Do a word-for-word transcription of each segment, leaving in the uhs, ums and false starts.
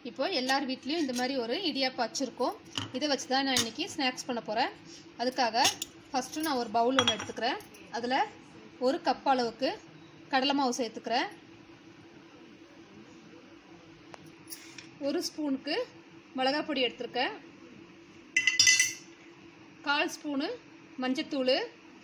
இப்போ எல்லார் வீட்லேயும் இந்த மாதிரி ஒரு இடியாப்பம் வச்சுருக்கோம். இதை வச்சு தான் நான் இன்றைக்கி ஸ்நாக்ஸ் பண்ண போகிறேன். அதுக்காக ஃபஸ்ட்டு நான் ஒரு பவுல் ஒன்று எடுத்துக்கிறேன். அதில் ஒரு கப் அளவுக்கு கடலை மாவு சேர்த்துக்கிறேன். ஒரு ஸ்பூனுக்கு மிளகாய் பொடி எடுத்துருக்கேன். கால் ஸ்பூனு மஞ்சத்தூள்,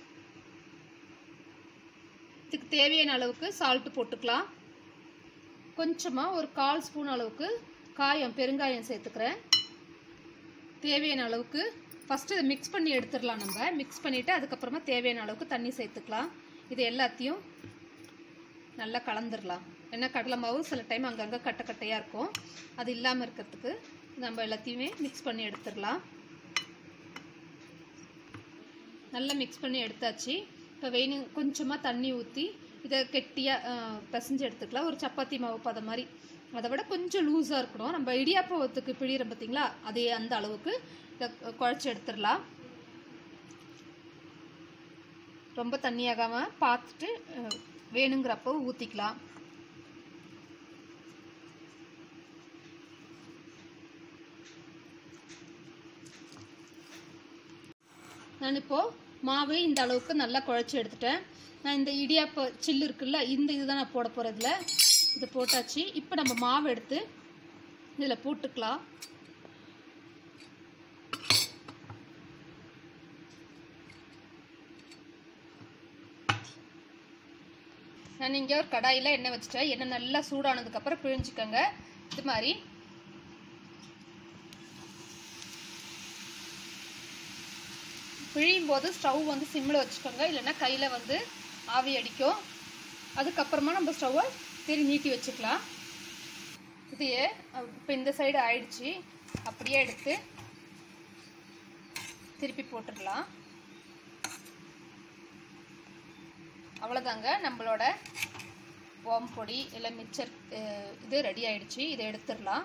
இதுக்கு தேவையான அளவுக்கு சால்ட்டு போட்டுக்கலாம். கொஞ்சமாக ஒரு கால் ஸ்பூன் அளவுக்கு காயம் பெருங்காயம் சேர்த்துக்கிறேன். தேவையான அளவுக்கு ஃபஸ்ட்டு இதை மிக்ஸ் பண்ணி எடுத்துடலாம். நம்ம மிக்ஸ் பண்ணிவிட்டு அதுக்கப்புறமா தேவையான அளவுக்கு தண்ணி சேர்த்துக்கலாம். இது எல்லாத்தையும் நல்லா கலந்துடலாம். ஏன்னா கடலை மாவு சில டைம் அங்கங்கே கட்டை கட்டையாக இருக்கும். அது இல்லாமல் இருக்கிறதுக்கு நம்ம எல்லாத்தையுமே மிக்ஸ் பண்ணி எடுத்துடலாம். நல்லா மிக்ஸ் பண்ணி எடுத்தாச்சு. இப்போ வேணும் கொஞ்சமாக தண்ணி ஊற்றி இதை கெட்டியாக பிசைஞ்சு எடுத்துக்கலாம். ஒரு சப்பாத்தி மாவு பதம் மாதிரி, அதை விட கொஞ்சம் லூஸாக இருக்கணும். நம்ம இடியாப்பத்துக்கு பிழிகிறோம் பார்த்திங்களா, அதே அந்த அளவுக்கு இதை குழச்சி எடுத்துடலாம். ரொம்ப தண்ணியாகாமல் பார்த்துட்டு வேணுங்கிறப்போ ஊற்றிக்கலாம். நான் இப்போது மாவு இந்த அளவுக்கு நல்லா குழச்சி எடுத்துட்டேன். நான் இந்த இடியாப்ப சில்லு இருக்குல்ல, இந்த இது தான் நான் போட போகிறதுல இது போட்டாச்சு. இப்போ நம்ம மாவு எடுத்து இதில் போட்டுக்கலாம். நான் இங்கே ஒரு கடாயில் எண்ணெய் வச்சுட்டேன். எண்ணெய் நல்லா சூடானதுக்கப்புறம் பிழிஞ்சிக்கோங்க. இது மாதிரி பிழியும் போது ஸ்டவ் வந்து சிம்மில் வச்சுக்கோங்க, இல்லைன்னா கையில் வந்து ஆவி அடிக்கும். அதுக்கப்புறமா நம்ம ஸ்டவ்வை திரி நீட்டி வச்சுக்கலாம். இதையே இப்போ இந்த சைடு ஆயிடுச்சு, அப்படியே எடுத்து திருப்பி போட்டுடலாம். அவ்வளோதாங்க, நம்மளோட ஓம் பொடி இல்லை மிக்சர் இது ரெடி ஆயிடுச்சு. இதை எடுத்துடலாம்.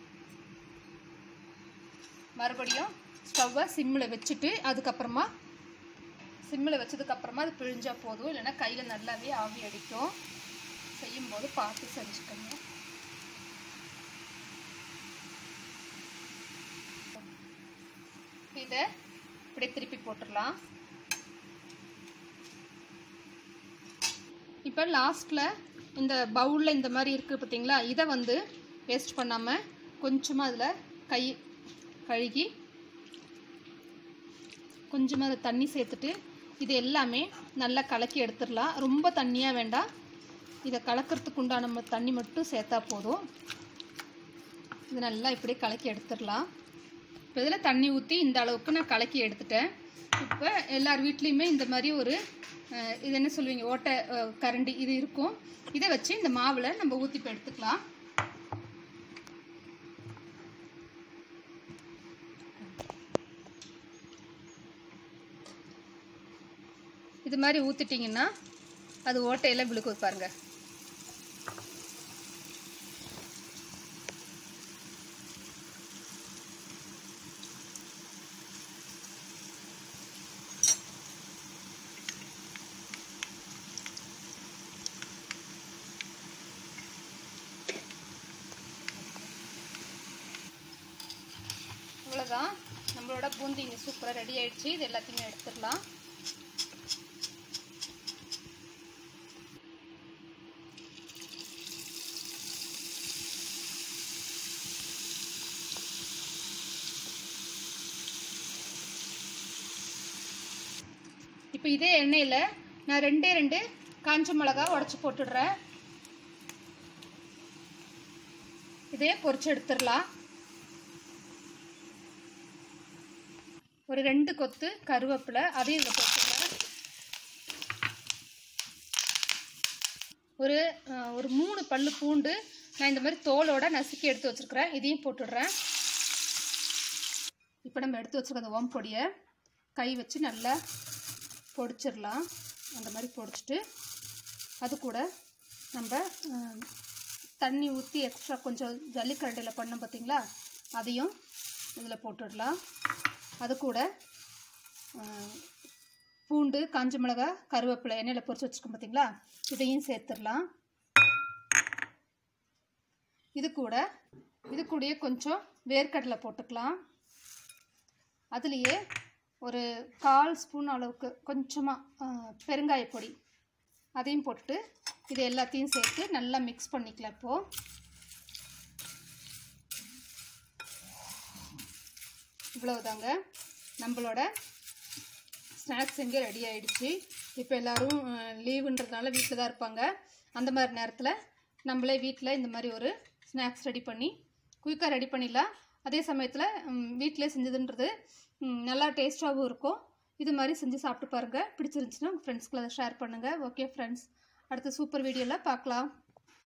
மறுபடியும் ஸ்டவ்வை சிம்மில் வச்சுட்டு அதுக்கப்புறமா சிம்மில் வச்சதுக்கப்புறமா அது பிழிஞ்சால் போதும், இல்லைன்னா கையில் நல்லாவே ஆவி அடிக்கும். செய்யும்போது பார்த்து செஞ்சுக்கோங்க. இதை இப்படியே திருப்பி போட்டுடலாம். இப்போ லாஸ்ட்டில் இந்த பவுலில் இந்த மாதிரி இருக்குது பார்த்தீங்களா, இதை வந்து வேஸ்ட் பண்ணாமல் கொஞ்சமாக அதில் கை கழுகி கொஞ்சமாக அதை தண்ணி சேர்த்துட்டு இது எல்லாமே நல்லா கலக்கி எடுத்துடலாம். ரொம்ப தண்ணியாக வேண்டாம், இதை கலக்கிறதுக்கு உண்டான நம்ம தண்ணி மட்டும் சேர்த்தா போதும். இது நல்லா இப்படி கலக்கி எடுத்துடலாம். இப்போ இதில் தண்ணி ஊற்றி இந்த அளவுக்கு நான் கலக்கி எடுத்துட்டேன். இப்போ எல்லார் வீட்லேயுமே இந்த மாதிரி ஒரு இது என்ன சொல்லுவீங்க, ஓட்டை கரண்டி இது இருக்கும். இதை வச்சு இந்த மாவில் நம்ம ஊற்றி இப்போ எடுத்துக்கலாம். இது மாதிரி ஊற்றிட்டிங்கன்னா அது ஓட்டையெல்லாம் விழுக்கும் பாருங்க. அவ்வளோதான், நம்மளோட பூந்தி இங்கே சூப்பராக ரெடி ஆயிடுச்சு. இது எல்லாத்தையுமே எடுத்துடலாம். இப்போ இதே எண்ணெயில் நான் ரெண்டே ரெண்டு காஞ்ச மிளகா உடச்சி போட்டுடுறேன். இதே பொரிச்சு எடுத்துடலாம். ஒரு ரெண்டு கொத்து கருவேப்பிலை அதையும் இதில் போட்டுடுறேன். ஒரு ஒரு மூணு பல்லு பூண்டு நான் இந்த மாதிரி தோலோட நசுக்கி எடுத்து வச்சுருக்கிறேன். இதையும் போட்டுடுறேன். இப்போ நம்ம எடுத்து வச்சுருக்க அந்த ஓம் பொடியை கை வச்சு நல்லா பொடிச்சிடலாம். அந்த மாதிரி பொடிச்சிட்டு அது கூட நம்ம தண்ணி ஊற்றி எக்ஸ்ட்ரா கொஞ்சம் ஜல்லிக்கரண்டியில் பண்ணோம் பார்த்திங்களா, அதையும் இதில் போட்டுடலாம். அது கூட பூண்டு காஞ்ச மிளகா கருவேப்பிலை எண்ணெயில் பொரிச்சு வச்சுருக்கோம் பார்த்திங்களா, இதையும் சேர்த்துடலாம். இது கூட இது கூடயே கொஞ்சம் வேர்க்கடலை போட்டுக்கலாம். அதுலேயே ஒரு கால் ஸ்பூன் அளவுக்கு கொஞ்சமாக பெருங்காய பொடி அதையும் போட்டு இது எல்லாத்தையும் சேர்த்து நல்லா மிக்ஸ் பண்ணிக்கலாம். இப்போது இவ்வளவுதாங்க, நம்மளோட ஸ்நாக்ஸ் இங்கே ரெடி ஆகிடுச்சு. இப்போ எல்லோரும் லீவுன்றதுனால வீட்டில் தான் இருப்பாங்க. அந்த மாதிரி நேரத்தில் நம்மளே வீட்டில் இந்த மாதிரி ஒரு ஸ்நாக்ஸ் ரெடி பண்ணி குயிக்காக ரெடி பண்ணிடலாம். அதே சமயத்தில் வீட்டிலே செஞ்சதுன்றது நல்லா டேஸ்ட்டாகவும் இருக்கும். இது மாதிரி செஞ்சு சாப்பிட்டு பாருங்கள். பிடிச்சிருந்துச்சுன்னா உங்கள் ஃப்ரெண்ட்ஸ்க்குள்ள அதை ஷேர் பண்ணுங்கள். ஓகே ஃப்ரெண்ட்ஸ், அடுத்த சூப்பர் வீடியோவில் பார்க்கலாம்.